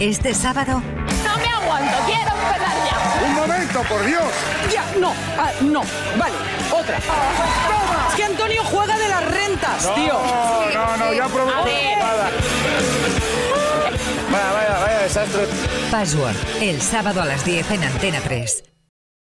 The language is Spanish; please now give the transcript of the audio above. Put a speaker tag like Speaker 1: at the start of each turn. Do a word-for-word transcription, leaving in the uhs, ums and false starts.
Speaker 1: Este sábado...
Speaker 2: No me aguanto, quiero empezar ya.
Speaker 3: ¡Un momento, por Dios!
Speaker 4: Ya, no, ah, no. Vale, otra. ¡Toma! Es que Antonio juega de las rentas,
Speaker 3: no,
Speaker 4: tío.
Speaker 3: No, no, ya probé.
Speaker 2: A ver.
Speaker 3: Vaya, vaya, vaya desastre.
Speaker 1: Password, el sábado a las diez en Antena tres.